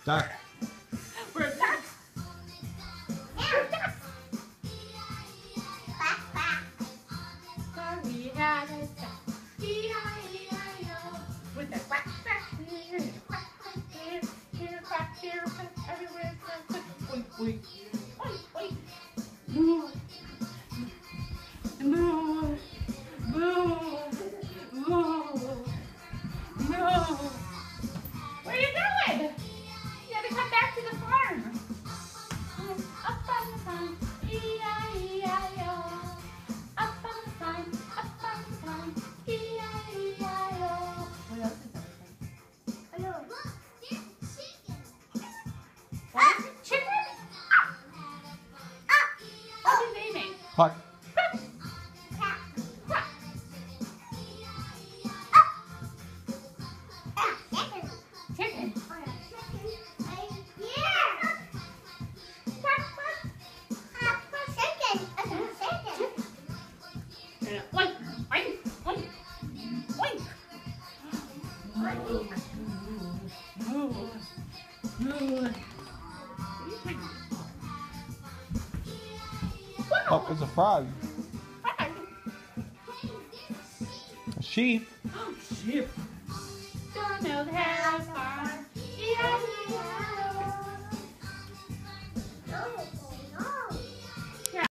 Duck. We're ducks. We're ducks. Quack, quack. So we had a duck. E-I-E-I-O. With a quack, quack here, quack, quack there, here, quack, here, quack, everywhere, quack, quack, oink, oink, oink, oink. Moo. Moo. Moo. Moo. Moo. Where are you going? You gotta come back to the farm. Up on the farm, E-I-E-I-O. Up on the farm, E-I-E-I-O. What else is there? Hello. What is it? Chicken? What's his name? Cluck. Chicken. Oink, oink, oink, oink. Moo, moo, moo. Oh, it's a frog. Frog. A sheep. Oh, sheep. Don't know how far. Yeah.